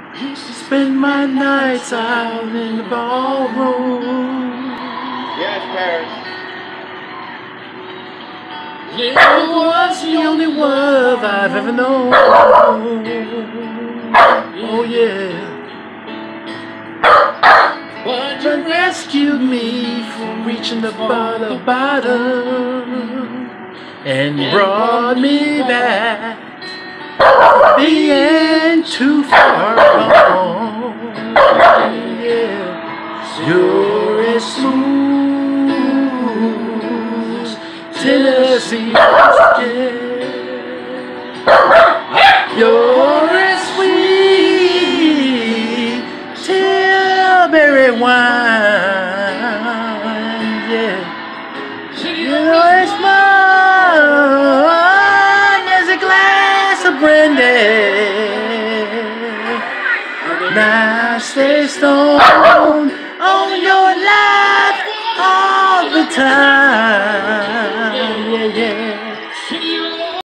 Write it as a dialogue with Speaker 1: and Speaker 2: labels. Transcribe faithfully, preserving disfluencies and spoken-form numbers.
Speaker 1: Used to spend my nights out in the ballroom.
Speaker 2: Yes, Paris.
Speaker 1: It was the only love I've ever known. Oh yeah. But you rescued me from reaching the bottom, bottom, and brought me back, being too far gone. Yeah, you're as smooth as Tennessee. Yeah. You're as sweet Tilbury wine. Yeah, you're as fun as a glass of brandy. Now stay stoned on your life all the time.